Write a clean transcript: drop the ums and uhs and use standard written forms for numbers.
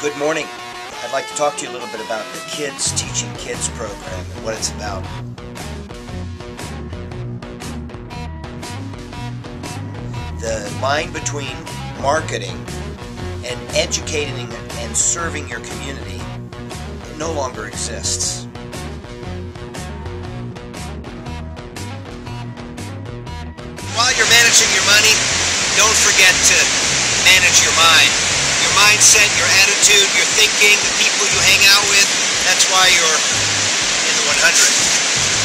Good morning. I'd like to talk to you a little bit about the Kids Teaching Kids program and what it's about. The line between marketing and educating and serving your community no longer exists. While you're managing your money, don't forget to manage your mind. Your mindset, your attitude, your thinking, the people you hang out with, that's why you're in the 100.